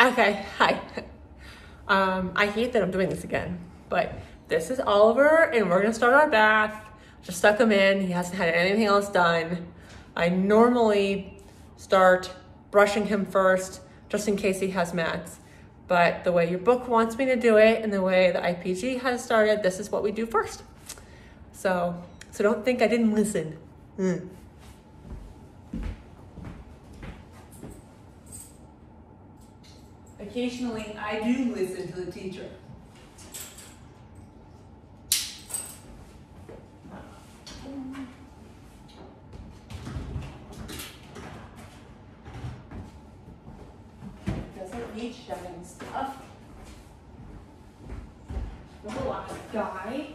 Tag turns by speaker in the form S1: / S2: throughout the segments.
S1: Okay, hi. I hate that I'm doing this again, but this is Oliver and we're gonna start our bath. Just stuck him in, he hasn't had anything else done. I normally start brushing him first, just in case he has mats. But the way your book wants me to do it and the way the IPG has started, this is what we do first. So don't think I didn't listen. Occasionally, I do listen to the teacher. Doesn't need shoving stuff. The last guy.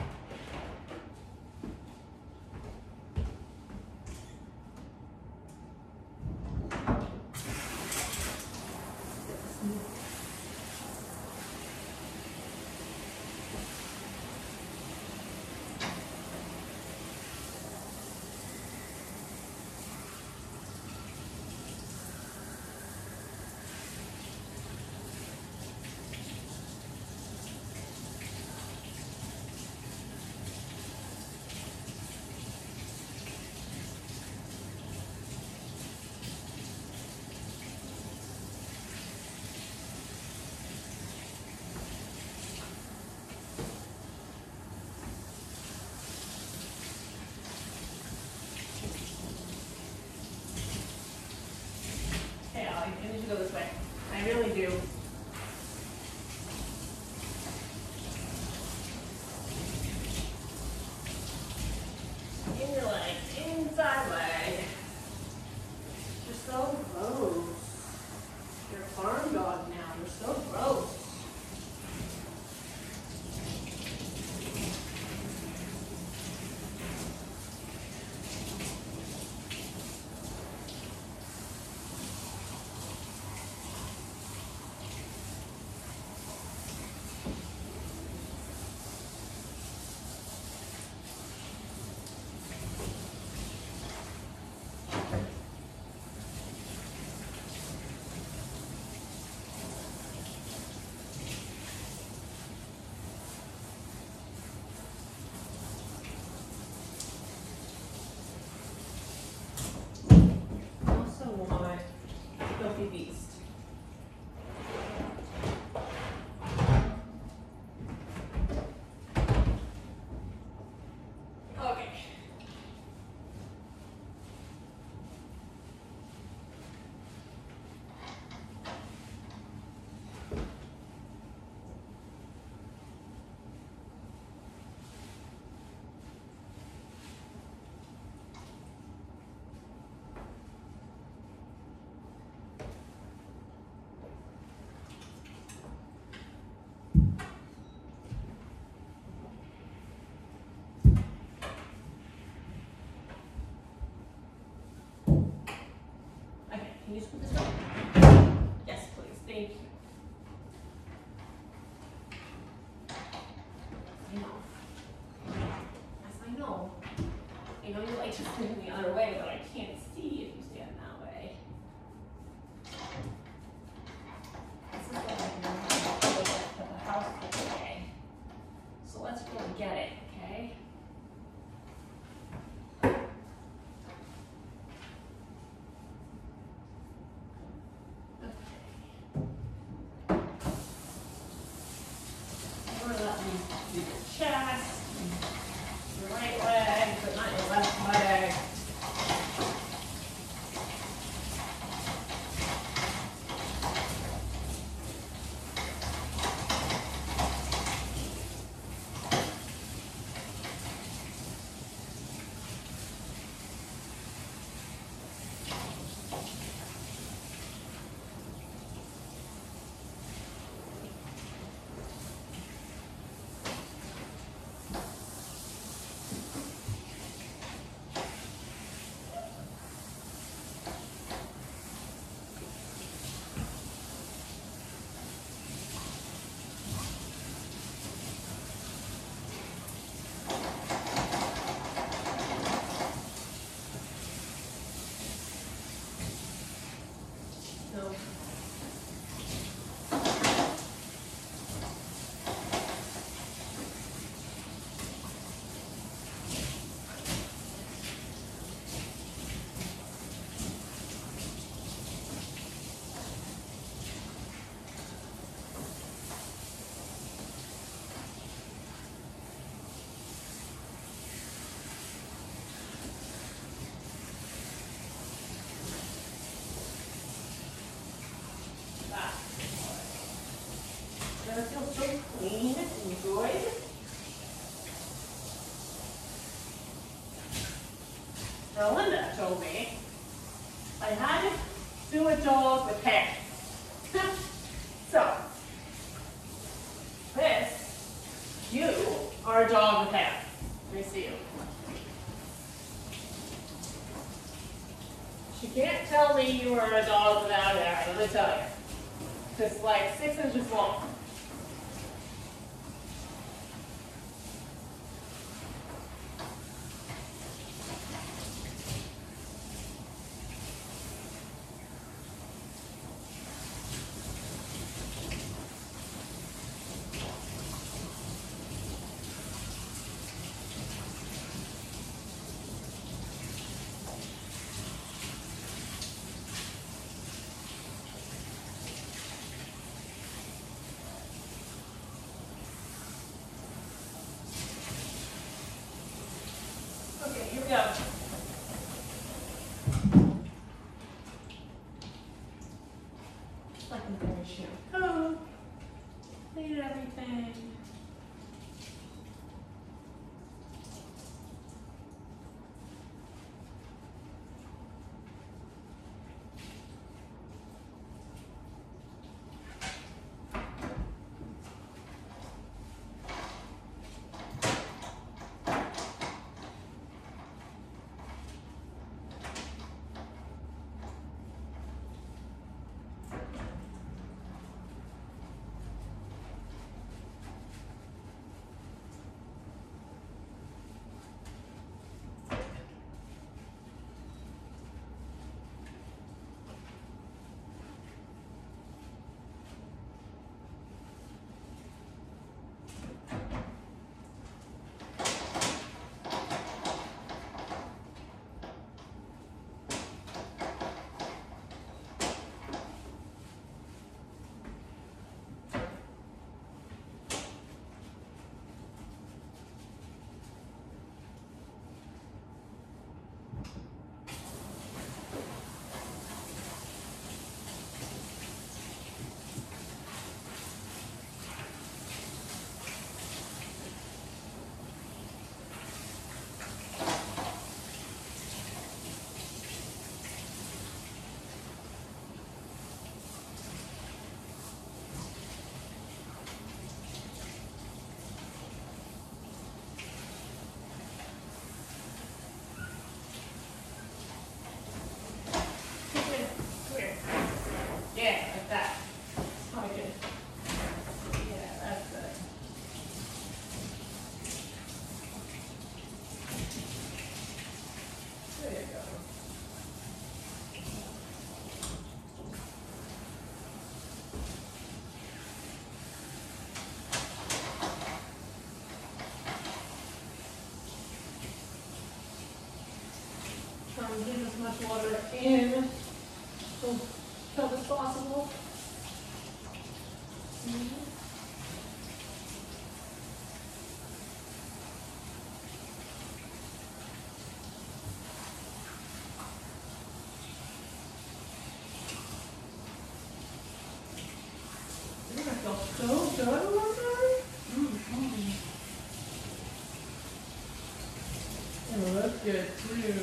S1: Hey, Ollie, I need to go this way. I really do. In your leg, inside leg. You're so gross. You're a farm dog now. You're so gross. Filthy beast. Okay. Can you just put this way? Yes, please. Thank you. I know. Yes, I know. I know you like to stand the other way, but I can't see if you stand that way. This is what I can look at the house today. So let's go and get it, okay? Do your chest, your right leg, but not your left leg. told me I had to do a dog with hair. So, you are a dog with hair. Let me see you. She can't tell me you are a dog without hair, let me tell you. It's like 6 inches long. Okay, here we go. Like a very shampoo. Clean everything. Get as much water in as possible. I feel so good about that. It looks good too.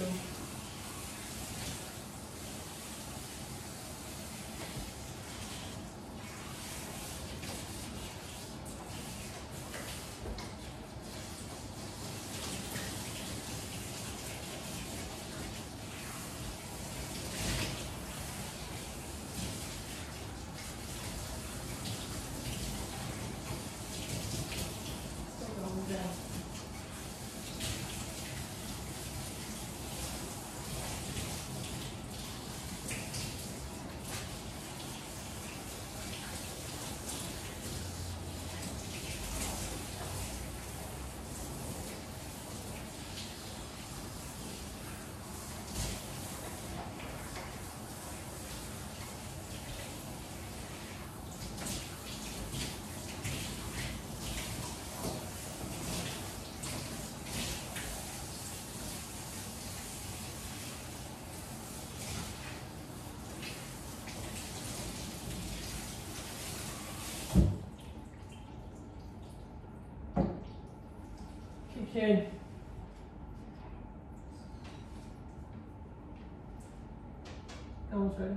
S1: Kid. almost ready.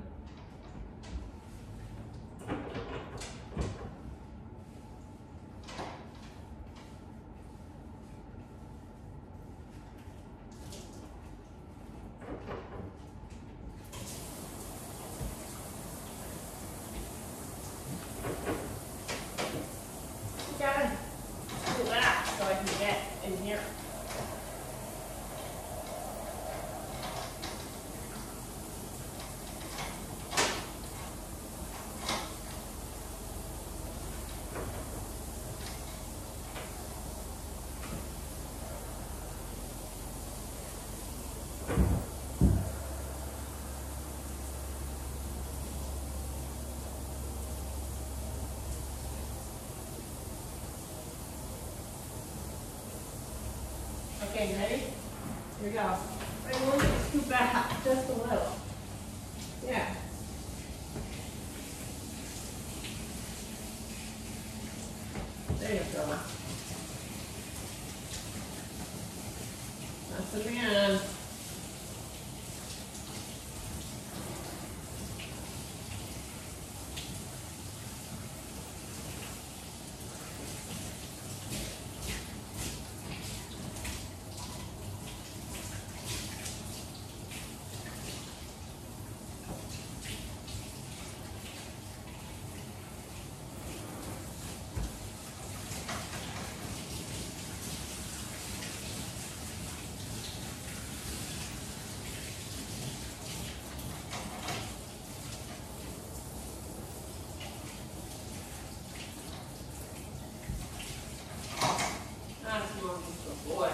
S1: Okay, you ready? Here we go. I want you to scoot back just a little. Yeah. There you go. That's the man. Boy.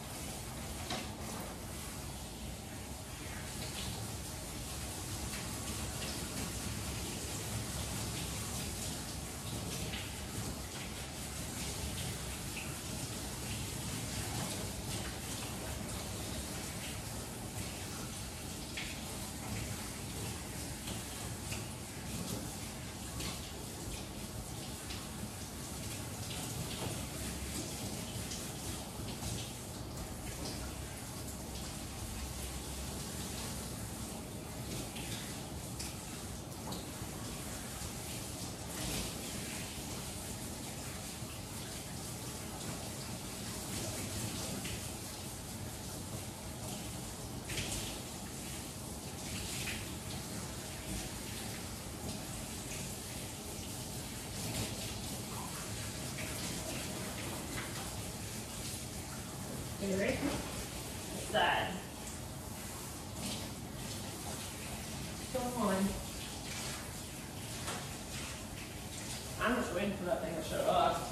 S1: Okay, ready? Side. Go on. I'm just waiting for that thing to shut off.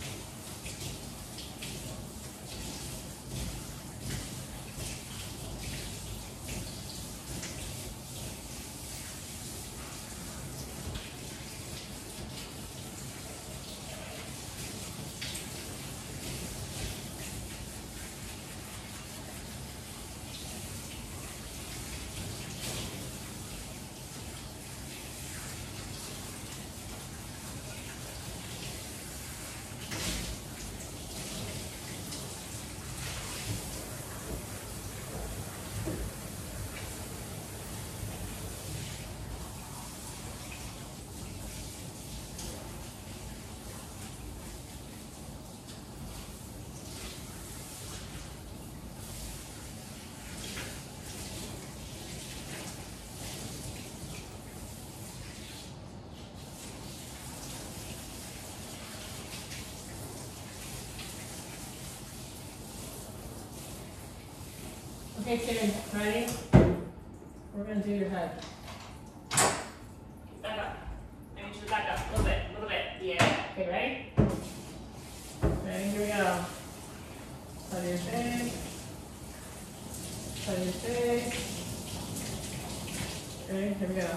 S1: Okay, Karen, ready? We're going to do your head. Back up. I need you to back up a little bit. Yeah. Okay, ready? Ready, here we go. Side of your face. Side of your face. Ready? Here we go.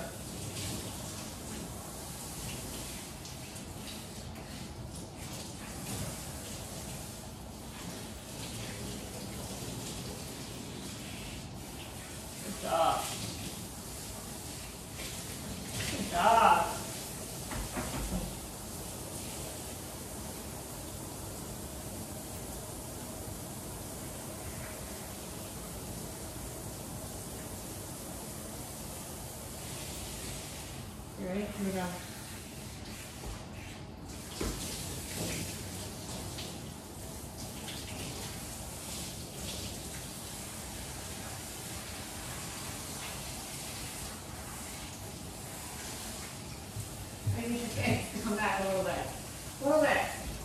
S1: Good job. You ready? Here we go. I need your face to come back a little bit. A little bit.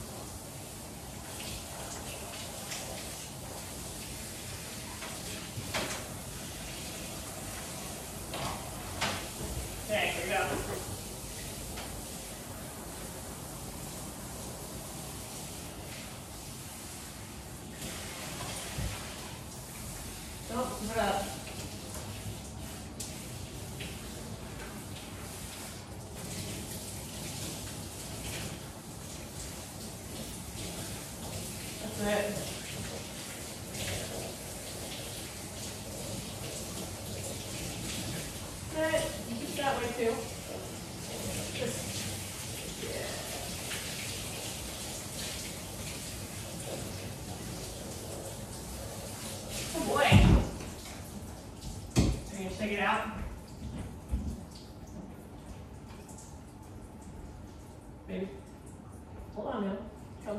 S1: Okay, here we go. Don't give it up. That's it. Good. You keep that way too. Just, yeah. Oh boy. Are you gonna shake it out? Maybe. Hold on now. Come.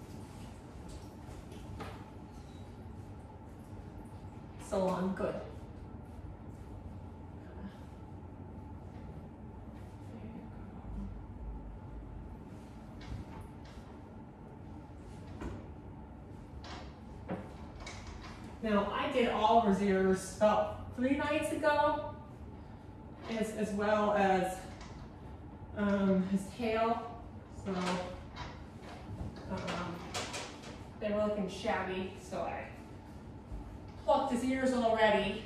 S1: So long. Good. Now, I did all of his ears about 3 nights ago, as well as his tail. So they were looking shabby, so I plucked his ears already.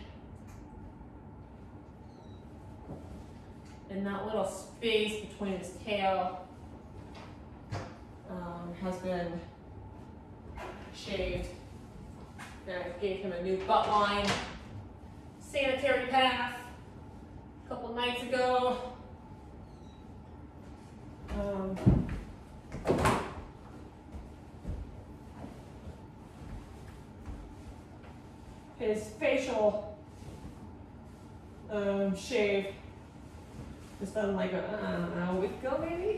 S1: And that little space between his tail has been shaved. And I gave him a new butt line sanitary path a couple nights ago. His facial shave was done like a week ago, maybe.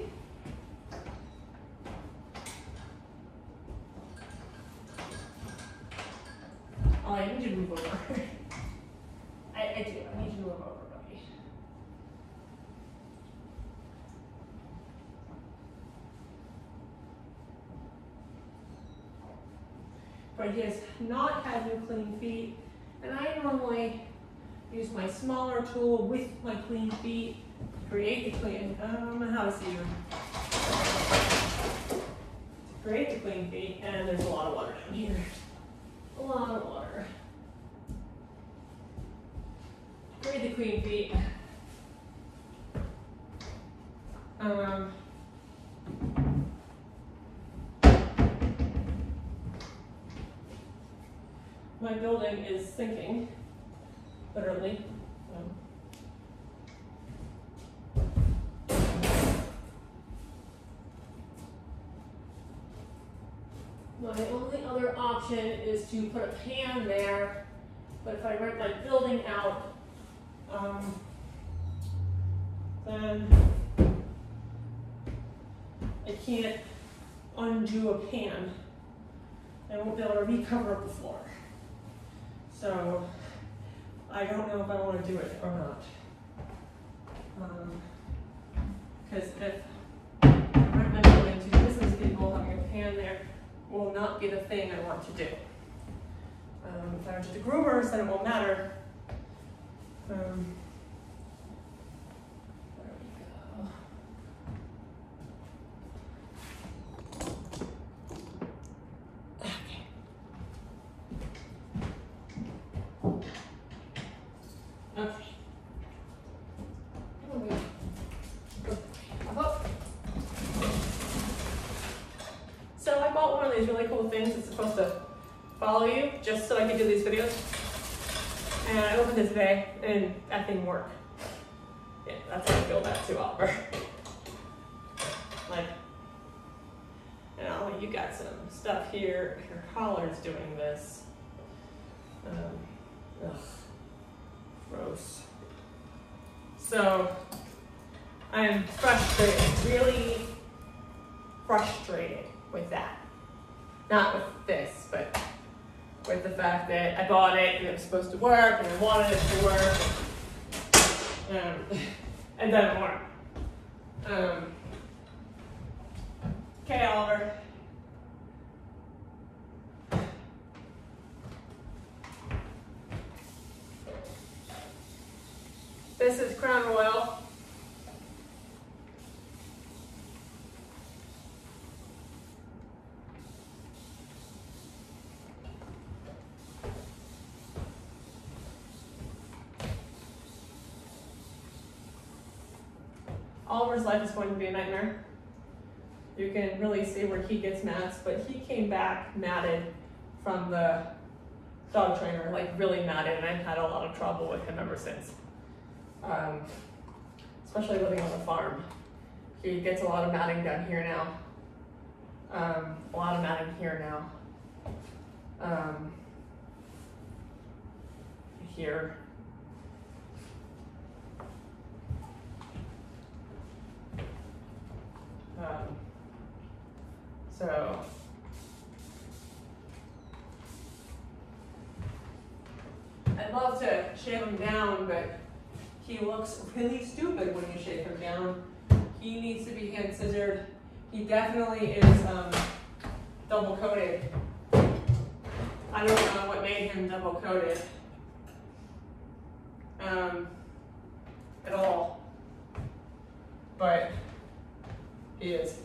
S1: Oh, I need you to move over. I do. I need you to move over, buddy. But he has not had new clean feet, and I normally use my smaller tool with my clean feet to create the clean. I don't know how to see you. To create the clean feet, and there's a lot of water down here. A lot of water. Create the clean feet. My building is sinking, literally. My only other option is to put a pan there, but if I rent my building out, then I can't undo a pan. I won't be able to recover the floor. So I don't know if I want to do it or not. Because if I rent my building to business people, having a pan there will not be the thing I want to do. If I rent it to groomers, then it won't matter. There we go. Okay. So I bought one of these really cool things that's supposed to follow you just so I can do these videos. And I opened it today and that thing worked. Yeah, that's how I feel about too, Oliver. Like, you know, you got some stuff here. Your collar's doing this. Ugh. Gross. So I'm frustrated, really frustrated with that. Not with this, but with the fact that I bought it and it was supposed to work and I wanted it to work. It doesn't work. Okay, Oliver. This is Crown Royal. Oliver's life is going to be a nightmare. You can really see where he gets mats, but he came back matted from the dog trainer, like really matted, and I've had a lot of trouble with him ever since. Especially living on the farm. He gets a lot of matting down here now. A lot of matting here now. Here. So I'd love to shave him down, but he looks really stupid when you shave him down. He needs to be hand scissored. He definitely is double coated. I don't know what made him double coated at all, but he is.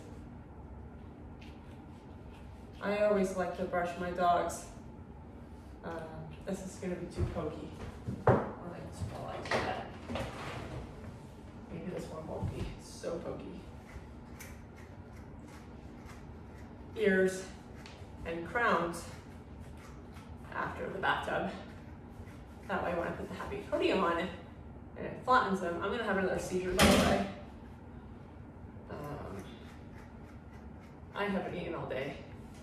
S1: I always like to brush my dogs. This is gonna be too pokey. Or like that. Maybe this one won't be so pokey. Ears and crowns after the bathtub. That way when I put the happy hoodie on and it flattens them, I'm gonna have another seizure by the way. I haven't eaten all day.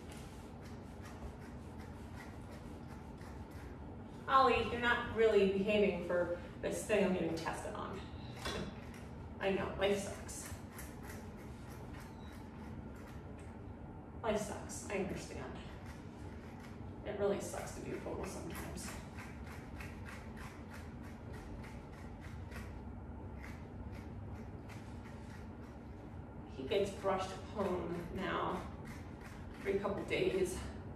S1: Ollie, you're not really behaving for this thing I'm getting tested on. I know, life sucks. Life sucks, I understand. It really sucks to be a poodle sometimes. He gets brushed home now every couple days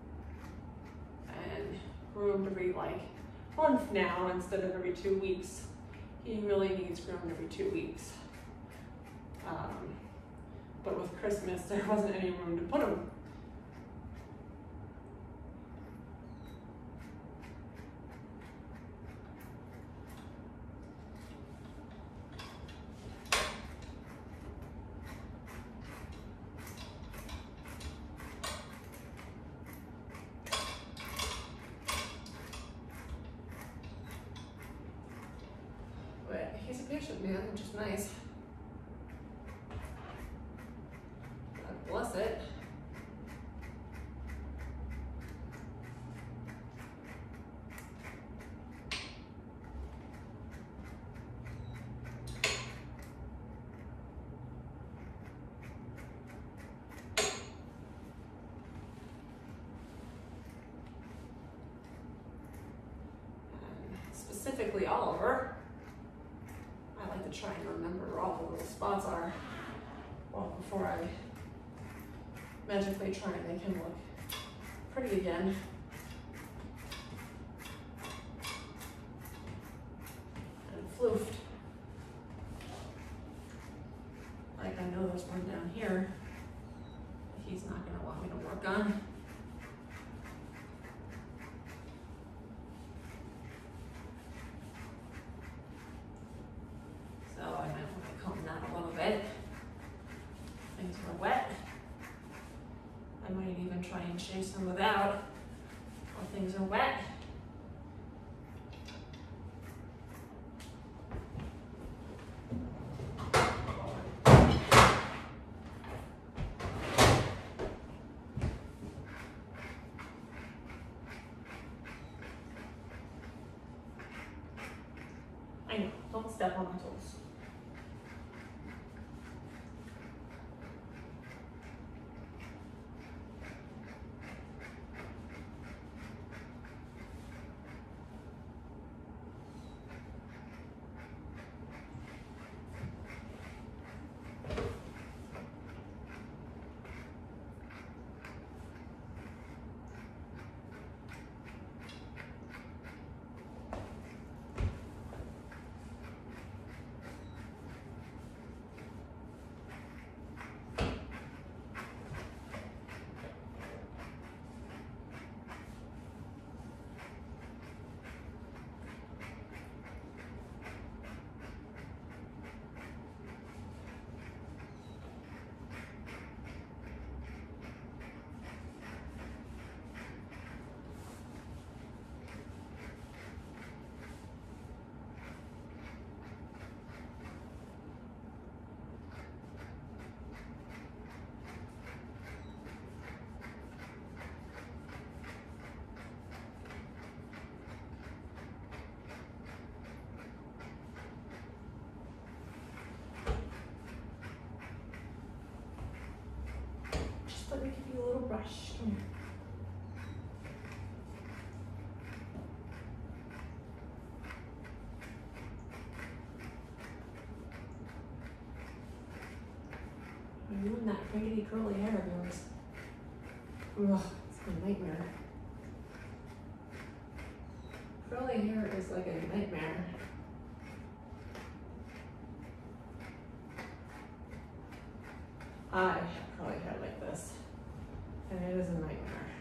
S1: and groomed every month now instead of every 2 weeks. He really needs groomed every 2 weeks. But with Christmas, there wasn't any room to put him. But he's a patient man, which is nice. God bless it. And specifically Oliver, I like to try and remember where all the little spots are, well, before I magically try and make him look pretty again. And floofed. Like I know there's one down here that he's not gonna want me to work on. So I might want to comb that a little bit. Things are wet. I might even try and shave some without while things are wet. I know, don't step on my toes. brush. Come here. I'm doing that raggedy curly hair of yours. Ugh, it's a nightmare. Curly hair is like a nightmare. I have curly hair like this, and it is a nightmare.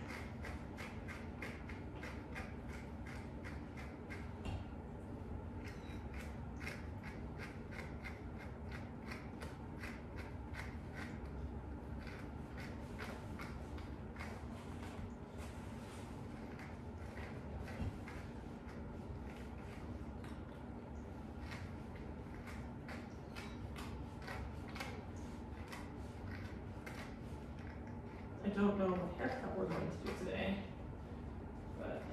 S1: I don't know what haircut we're going to do today, but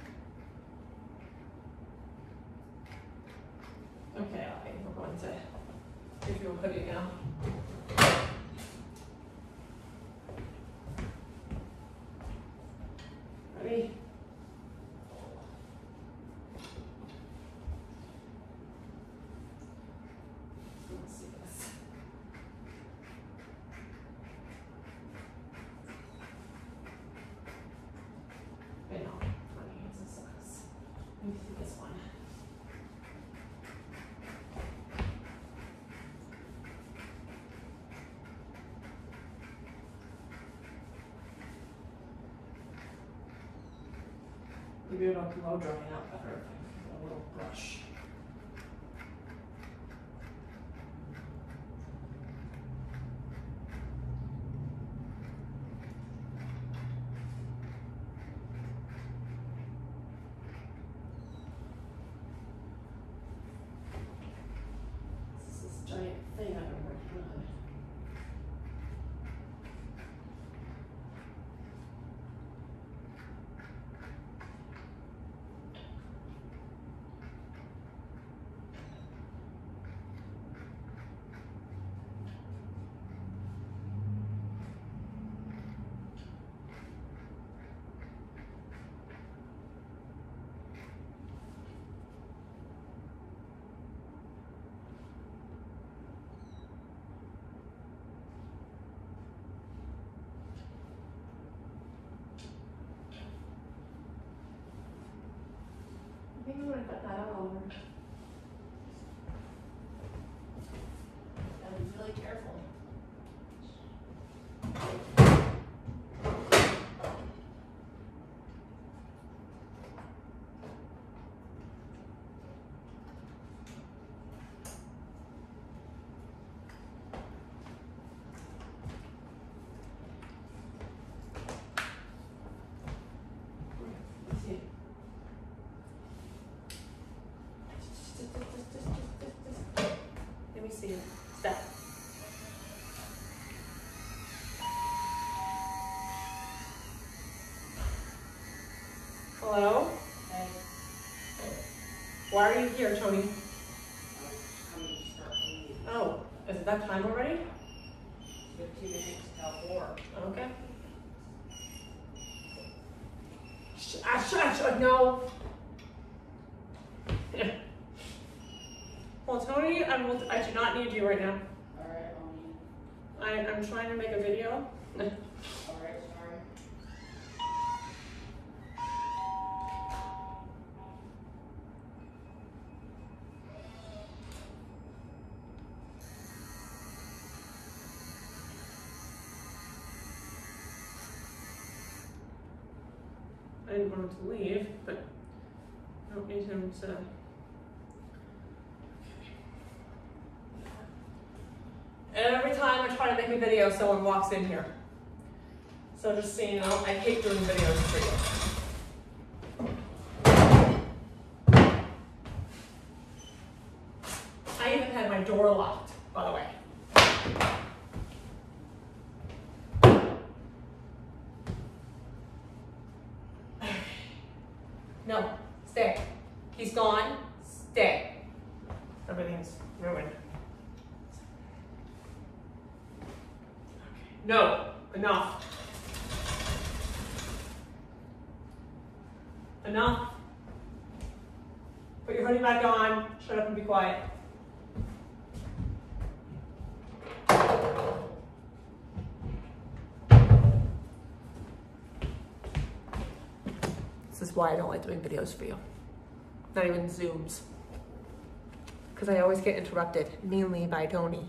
S1: okay, I think we're going to give you a hoodie now. Ready? Let's see this. I know, funny, it's a sucks. Let me see this one. Maybe it'll blow dry out better if I have a little brush. Giant thing I've been working on. I think I'm gonna cut that out over. Gotta be really careful. Let's see. Let me see. Step. Hello?
S2: Hey.
S1: Why are you here, Tony?
S2: I'm to start cleaning.
S1: Oh, is it that time already?
S2: 15 minutes till 4.
S1: Okay. No. Well, Tony, I do not need you right now.
S2: Alright, Mommy.
S1: I'm trying to make a video.
S2: Alright, sorry.
S1: I didn't want him to leave, but I don't need him to. And every time I try to make a video, someone walks in here. So just so you know, I hate doing videos for you. I even had my door locked, by the way. No, stay. He's gone, stay. Everything's ruined. No, enough. Enough. Put your hoodie back on. Shut up and be quiet. This is why I don't like doing videos for you. Not even Zooms. Because I always get interrupted, mainly by Tony.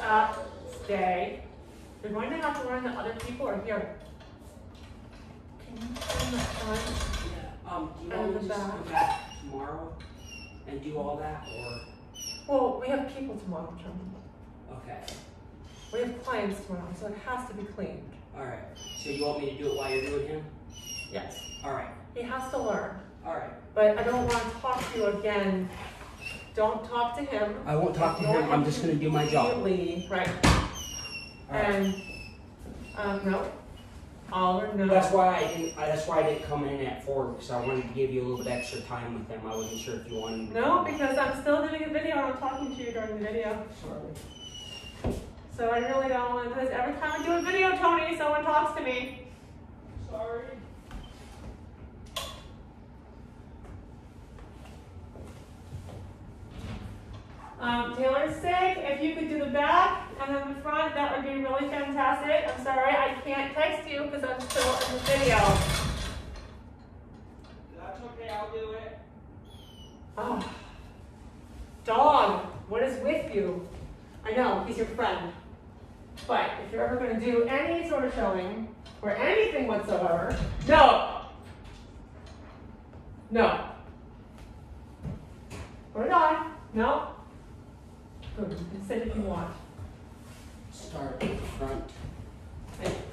S1: up, stay. You're going to have to learn that other people are here. Can you turn the front?
S2: Yeah, do you want me to just come back tomorrow and do all that, or?
S1: Well, we have people tomorrow, John.
S2: Okay,
S1: We have clients tomorrow, so it has to be cleaned.
S2: alright. So you want me to do it while you're doing him?
S1: Yes.
S2: Alright,
S1: He has to learn.
S2: alright.
S1: But I don't want to talk to you again. Don't talk to him.
S2: I won't talk to him, I'm just gonna do my job.
S1: Immediately, right.
S2: Alright.
S1: And, no. Oliver, no.
S2: That's why I didn't come in at 4, because I wanted to give you a little bit extra time with them. I wasn't sure if you wanted me.
S1: No, because I'm still doing a video and I'm talking to you during the video.
S2: Sorry.
S1: So I really don't want this. Every time I do a video, Tony, someone talks to me.
S2: Sorry.
S1: Taylor's sick. If you could do the back and then the front, that would be really fantastic. I'm sorry, I can't text you because I'm still in the video.
S2: That's okay, I'll do it.
S1: Oh. Dog, what is with you? I know, he's your friend. But if you're ever going to do any sort of showing or anything whatsoever, no. No. Put it on. No. Good. You can sit if you want.
S2: Start at the front.
S1: Thank you.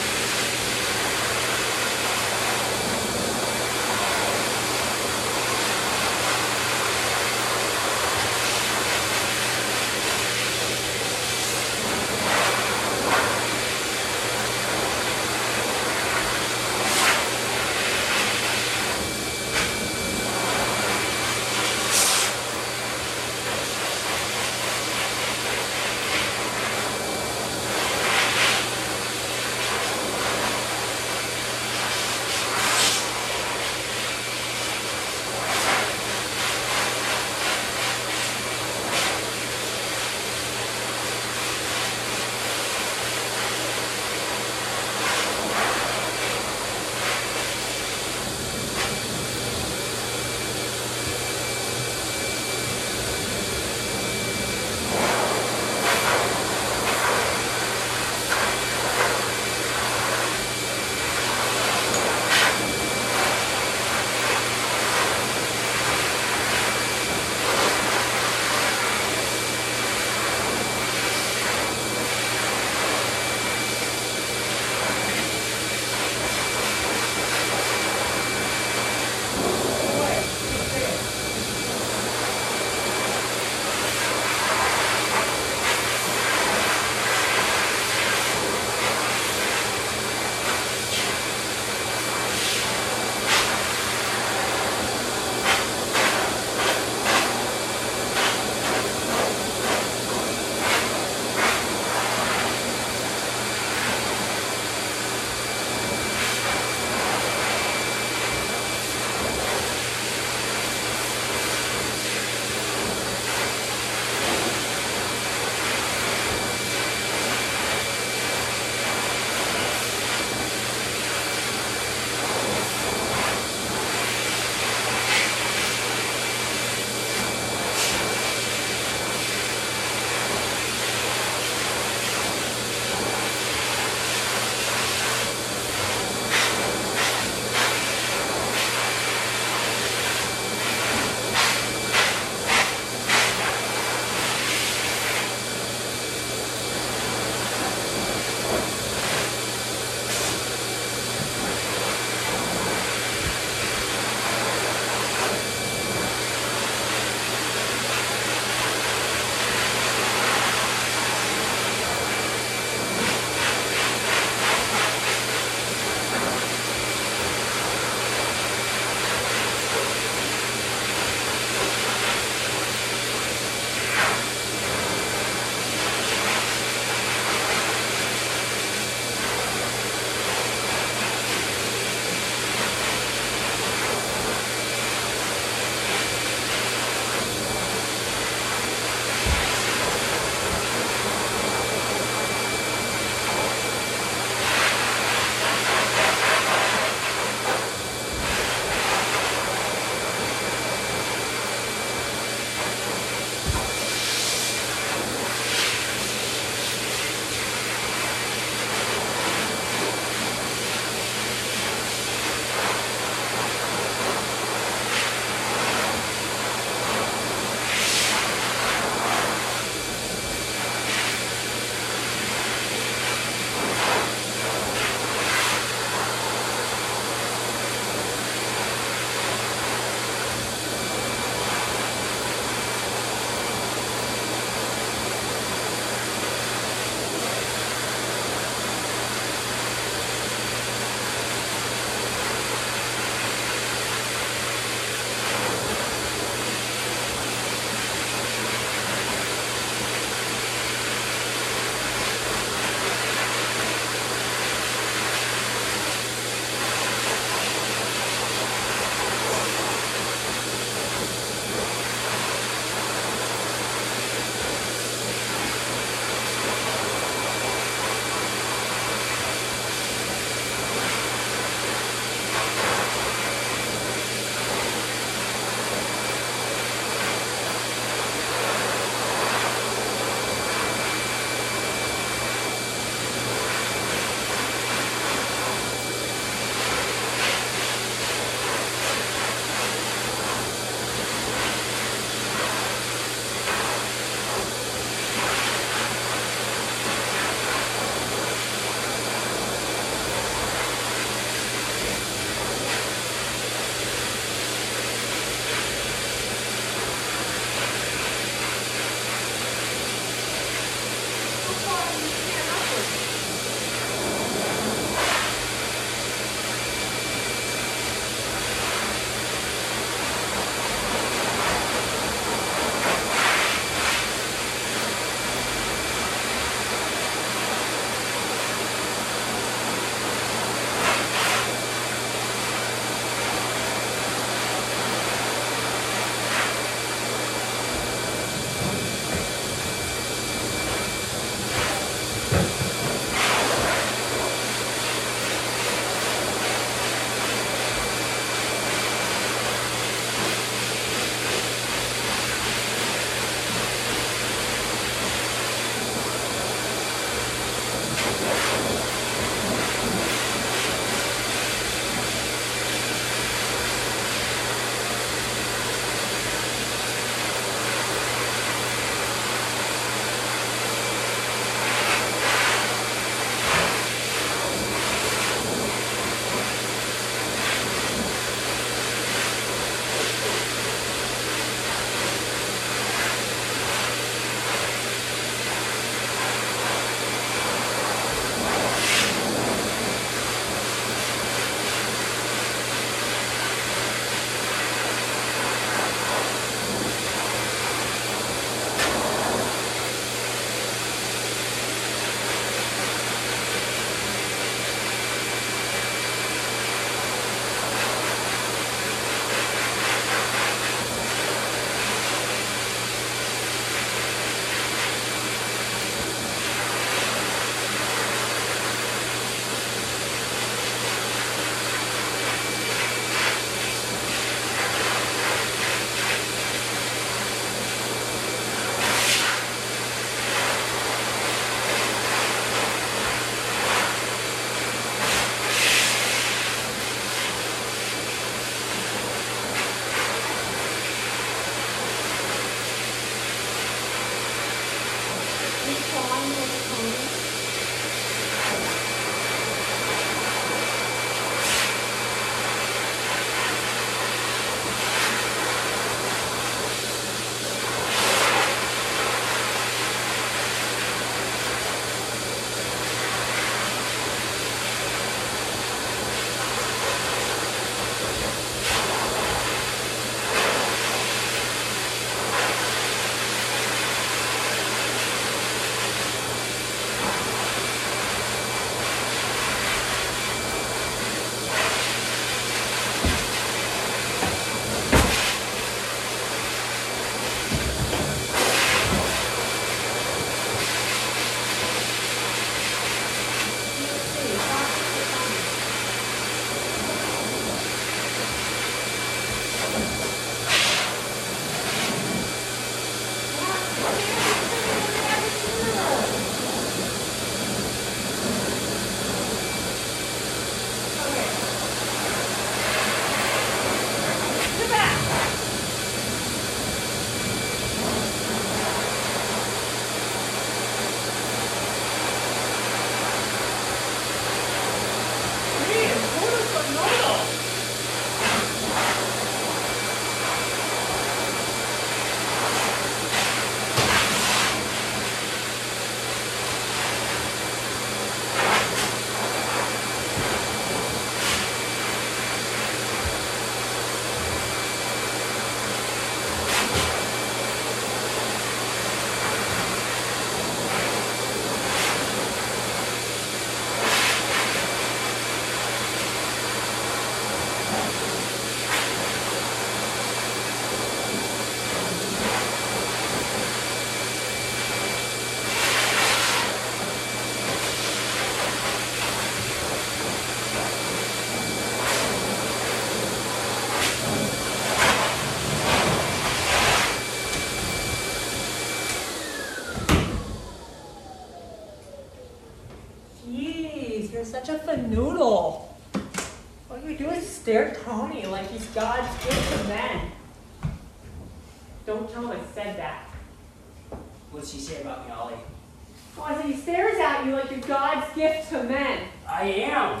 S1: such a fanoodle. All you do is stare at Tony like he's God's gift to men. Don't tell him I said that.
S2: What's he say about me, Ollie?
S1: Oh, I said he stares at you like you're God's gift to men.
S2: I am.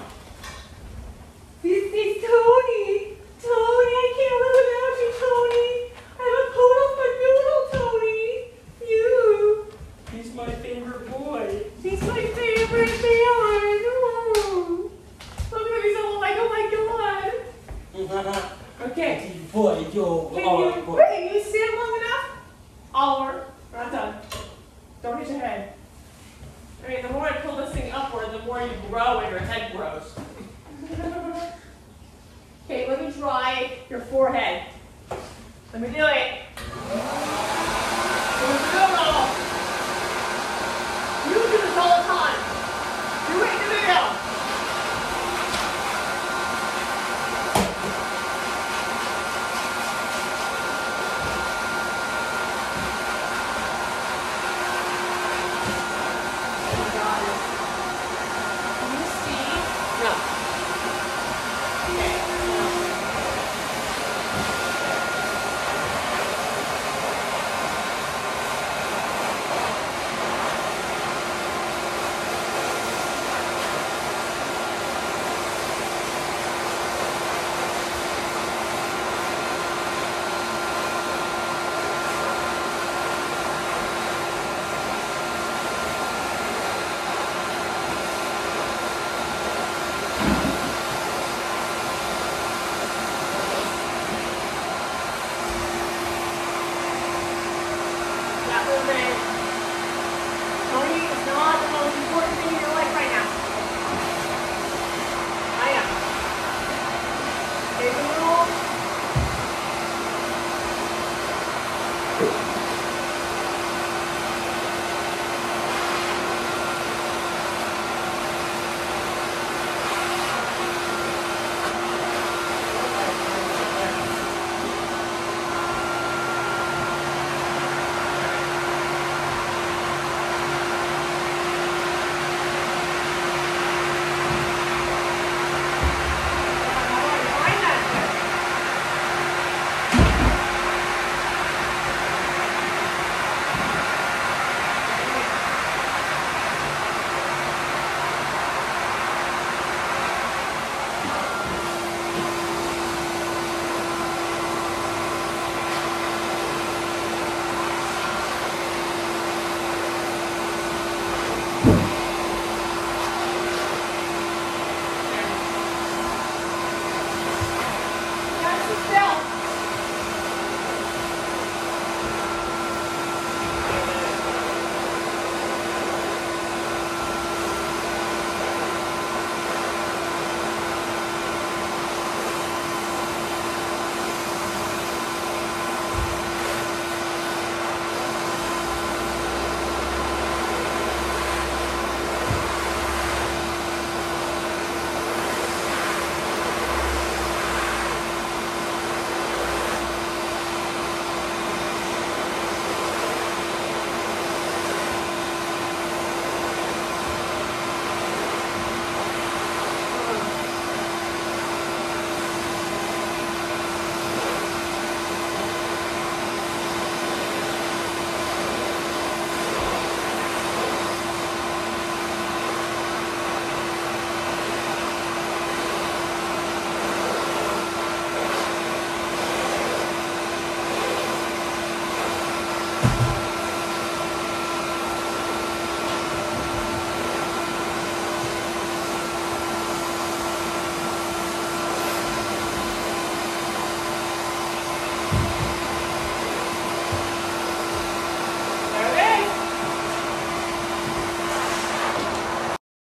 S1: He's Tony. Tony, I can't live without you, Tony. I have a poodle fanoodle, Tony. You.
S2: He's my favorite boy.
S1: He's my favorite man. Ooh. Look at him, he's all like, oh my God. Okay.
S2: Boy, yo.
S1: Can you stand long enough? Oliver, we're not done. Don't hit your head. I mean, the more I pull this thing upward, the more you grow and your head grows. Okay, let me dry your forehead. Let me do it.